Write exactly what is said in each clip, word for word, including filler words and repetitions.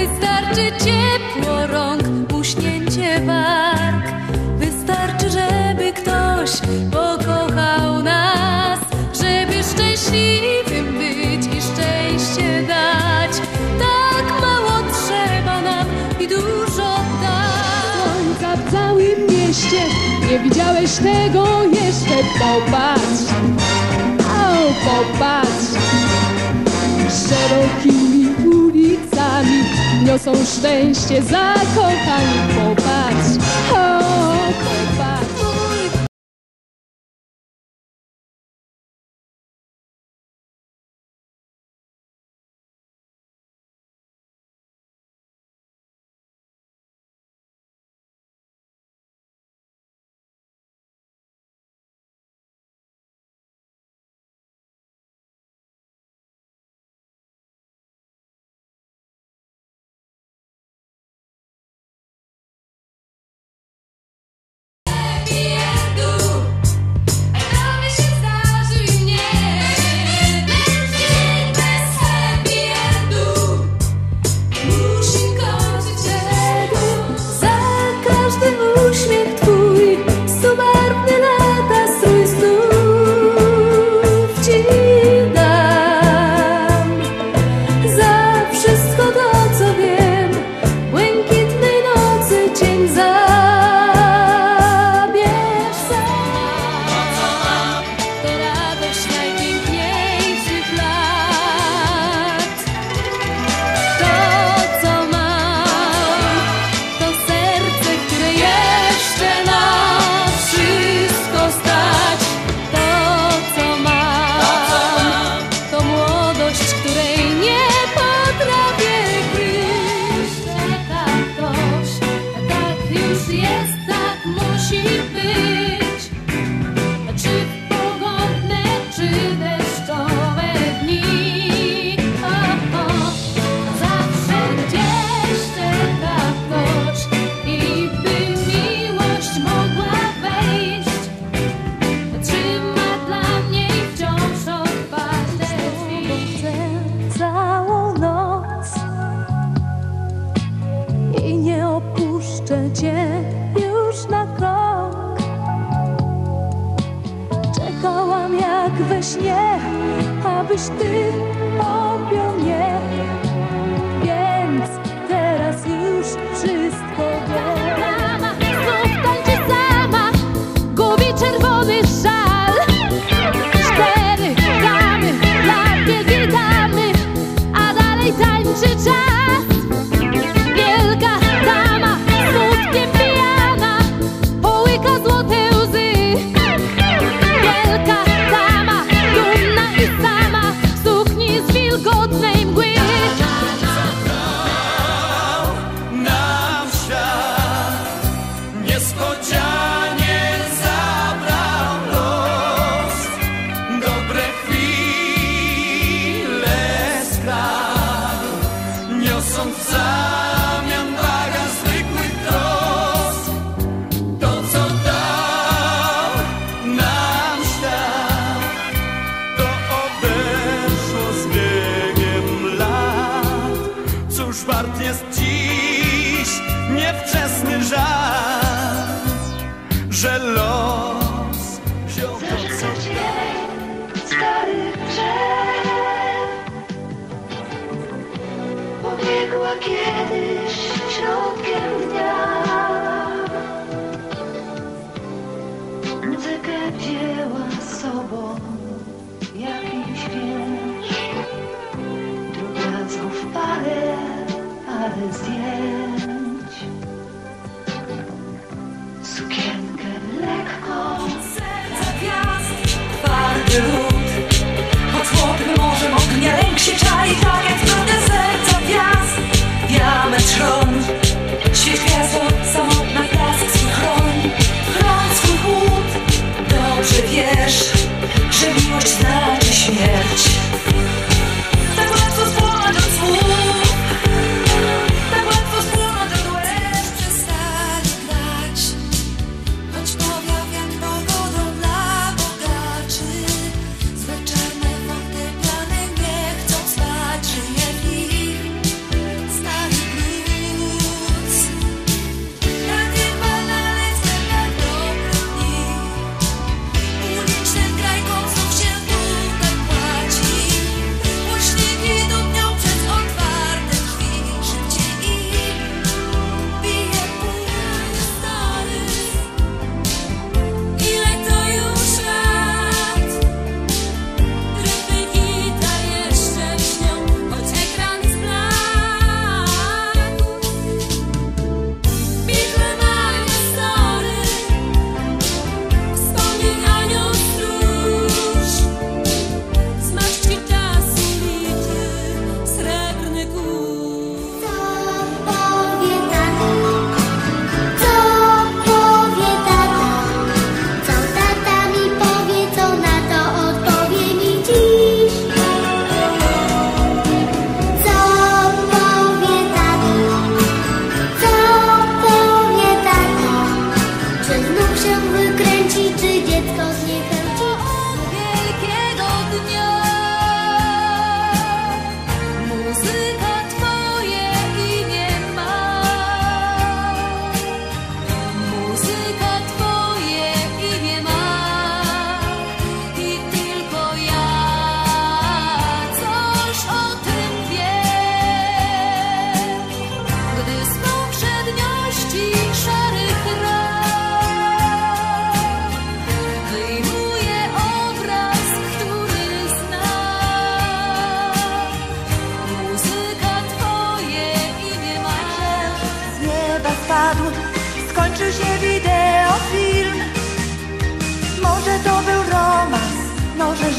Wystarczy ciepło rąk, uśnięcie warg. Wystarczy, żeby ktoś pokochał nas, żeby szczęśliwym być i szczęście dać. Tak mało trzeba nam i dużo dać. Słońca w całym mieście, nie widziałeś tego jeszcze? Popatrz, o, popatrz. Szerokimi ulicami niosą szczęście zakochani. Popatrz, o, popatrz. we śnie, abyś ty objął mnie. Więc teraz już wszystko wiem. Mama znów tańczy sama, gubi czerwony szal. Cztery damy, dla wielkiej damy, a dalej tańczy czas. Wielka dama, smutkiem pijana, połyka złote łzy. Wielka dama, dumna i sama, w sukni z wilgotnej mgły. Nam świat niespodzianie zabrał los. Dobre chwile skradł, niosąc w zamian bagaż zwykłych trosk. To, co dał nam świat, to odeszło z biegiem lat. Cóż wart jest dziś niewczesny żal, że los wziął to, co Starych drzew pobiegła kiedyś środkiem dnia. Muzykę wzięła z sobą jakiś wiersz, druga znów parę, parę zdjęć. Sukienkę lekką, Serca gwiazd, twardy lód, pod chłodnym morzem ognia lęk się czai, tak jak trudne serca gwiazd. Diametr ron, świeć gwiazdo, samotna blask swój chroń. Chroń swój chłód, dobrze wiesz, że miłość znaczy śmierć. Tak łatwo spłonąć od słów, tak łatwo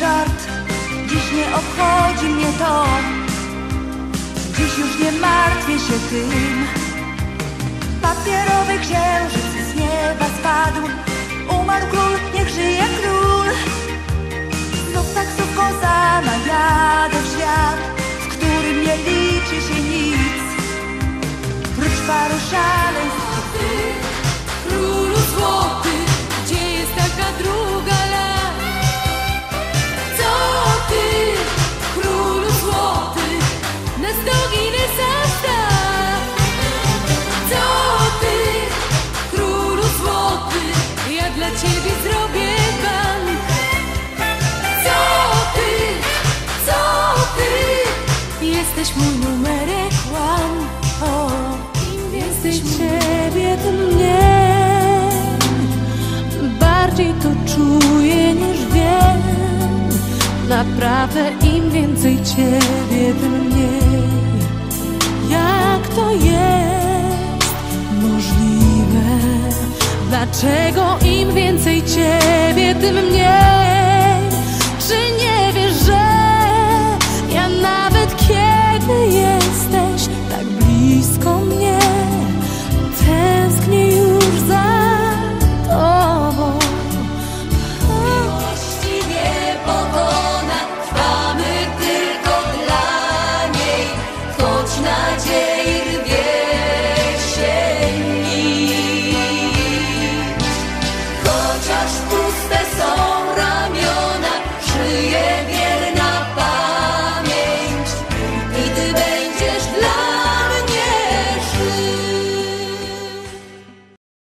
żart, dziś nie obchodzi mnie to. Dziś już nie martwię się tym. Papierowy księżyc z nieba spadł. Umarł król, niech żyje król. Znów taksówką sama jadę w świat, w którym nie liczy się nic, prócz paru szaleństw. Ty, królu złoty, gdzie jest taka druga las? Co ty, królu złoty, na stoginy zastaw? Co ty, królu złoty, ja dla ciebie zrobię bank? Co ty, co ty, jesteś mój numerek one. O, im więcej ciebie, tym mniej. Bardziej to czuję niż wiem. Naprawdę im więcej ciebie, tym mniej. Jak to jest możliwe? Dlaczego im więcej ciebie, tym mniej?